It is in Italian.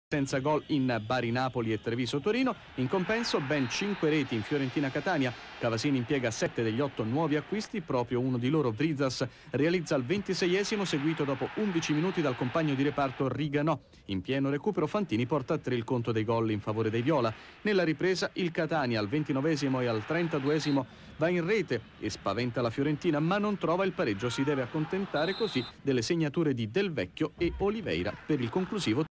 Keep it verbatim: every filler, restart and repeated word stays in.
Senza gol in Bari-Napoli e Treviso-Torino. In compenso ben cinque reti in Fiorentina-Catania. Cavasini impiega sette degli otto nuovi acquisti, proprio uno di loro, Vrizas, realizza il ventiseiesimo, seguito dopo undici minuti dal compagno di reparto Riganò. In pieno recupero Fantini porta a tre il conto dei gol in favore dei viola. Nella ripresa il Catania al ventinovesimo e al trentaduesimo va in rete e spaventa la Fiorentina, ma non trova il pareggio. Si deve accontentare così delle segnature di Del Vecchio e Oliveira per il conclusivo